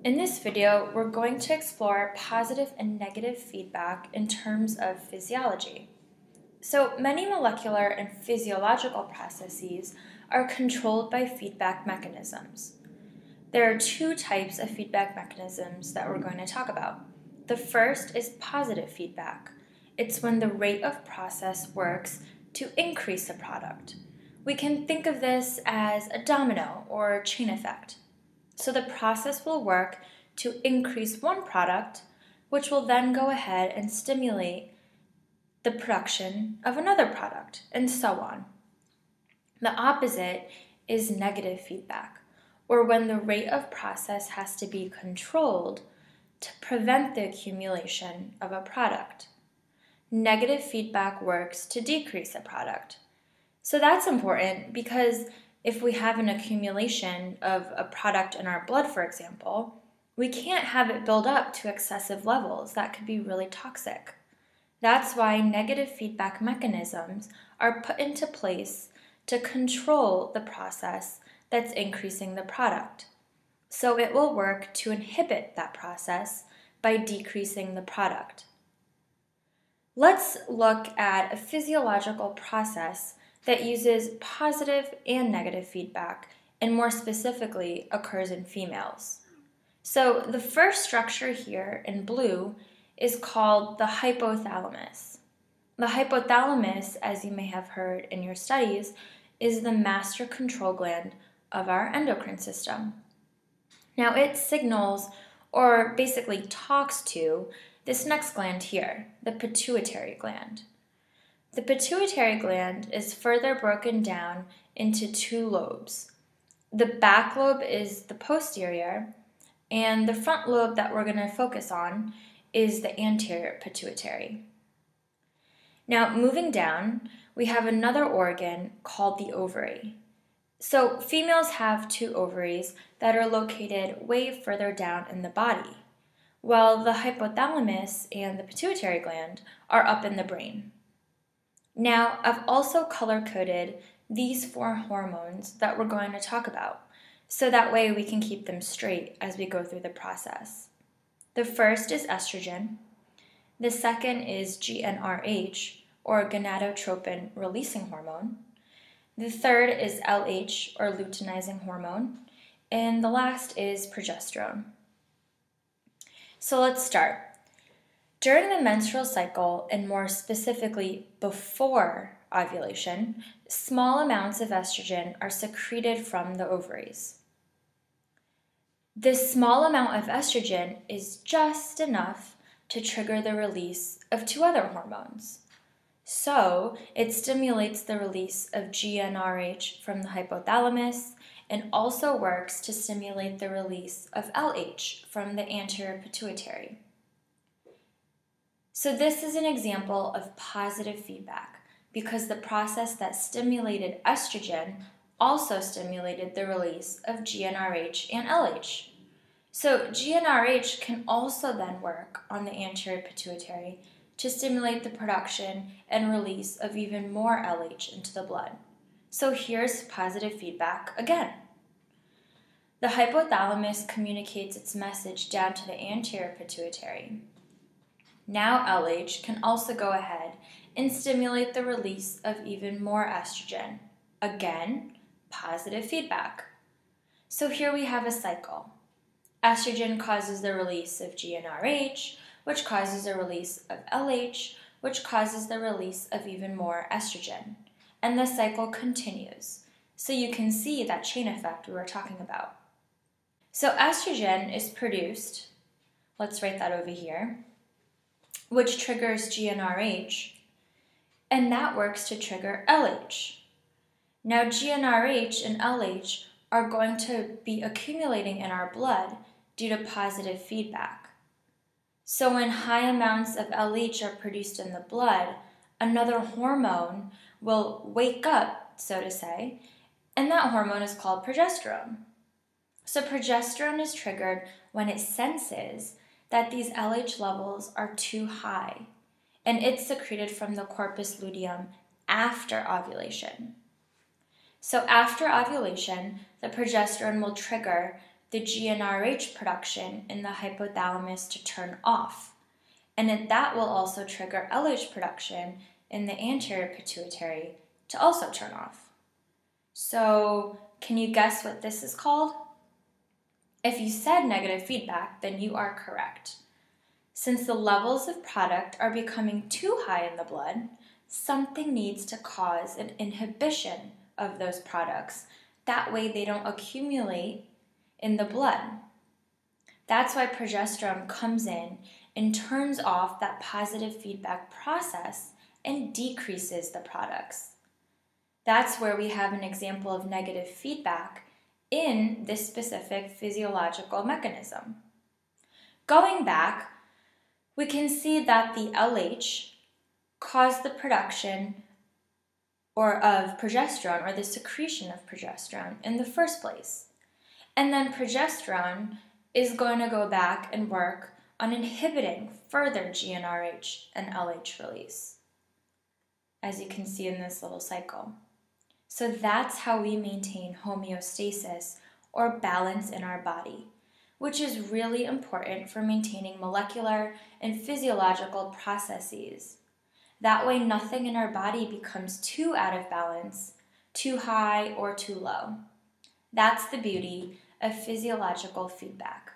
In this video, we're going to explore positive and negative feedback in terms of physiology. So many molecular and physiological processes are controlled by feedback mechanisms. There are two types of feedback mechanisms that we're going to talk about. The first is positive feedback. It's when the rate of process works to increase a product. We can think of this as a domino or chain effect. So the process will work to increase one product, which will then go ahead and stimulate the production of another product, and so on. The opposite is negative feedback, or when the rate of process has to be controlled to prevent the accumulation of a product. Negative feedback works to decrease a product. So that's important because if we have an accumulation of a product in our blood, for example, we can't have it build up to excessive levels. That could be really toxic. That's why negative feedback mechanisms are put into place to control the process that's increasing the product. So it will work to inhibit that process by decreasing the product. Let's look at a physiological process that uses positive and negative feedback, and more specifically occurs in females. So the first structure here in blue is called the hypothalamus. The hypothalamus, as you may have heard in your studies, is the master control gland of our endocrine system. Now it signals, or basically talks to, this next gland here, the pituitary gland. The pituitary gland is further broken down into two lobes. The back lobe is the posterior, and the front lobe that we're going to focus on is the anterior pituitary. Now, moving down, we have another organ called the ovary. So females have two ovaries that are located way further down in the body, while the hypothalamus and the pituitary gland are up in the brain. Now, I've also color-coded these four hormones that we're going to talk about, so that way we can keep them straight as we go through the process. The first is estrogen. The second is GnRH, or gonadotropin releasing hormone. The third is LH, or luteinizing hormone. And the last is progesterone. So let's start. During the menstrual cycle, and more specifically before ovulation, small amounts of estrogen are secreted from the ovaries. This small amount of estrogen is just enough to trigger the release of two other hormones. So it stimulates the release of GnRH from the hypothalamus and also works to stimulate the release of LH from the anterior pituitary. So this is an example of positive feedback because the process that stimulated estrogen also stimulated the release of GnRH and LH. So GnRH can also then work on the anterior pituitary to stimulate the production and release of even more LH into the blood. So here's positive feedback again. The hypothalamus communicates its message down to the anterior pituitary. Now LH can also go ahead and stimulate the release of even more estrogen. Again, positive feedback. So here we have a cycle. Estrogen causes the release of GnRH, which causes the release of LH, which causes the release of even more estrogen. And the cycle continues. So you can see that chain effect we were talking about. So estrogen is produced, let's write that over here, which triggers GnRH, and that works to trigger LH. Now GnRH and LH are going to be accumulating in our blood due to positive feedback. So when high amounts of LH are produced in the blood, another hormone will wake up, so to say, and that hormone is called progesterone. So progesterone is triggered when it senses that these LH levels are too high, and it's secreted from the corpus luteum after ovulation. So after ovulation, the progesterone will trigger the GnRH production in the hypothalamus to turn off, and that will also trigger LH production in the anterior pituitary to also turn off. So, can you guess what this is called? If you said negative feedback, then you are correct. Since the levels of product are becoming too high in the blood, something needs to cause an inhibition of those products. That way they don't accumulate in the blood. That's why progesterone comes in and turns off that positive feedback process and decreases the products. That's where we have an example of negative feedback in this specific physiological mechanism. Going back, we can see that the LH caused the production of progesterone, or the secretion of progesterone in the first place. And then progesterone is going to go back and work on inhibiting further GnRH and LH release, as you can see in this little cycle. So that's how we maintain homeostasis, or balance in our body, which is really important for maintaining molecular and physiological processes. That way nothing in our body becomes too out of balance, too high or too low. That's the beauty of physiological feedback.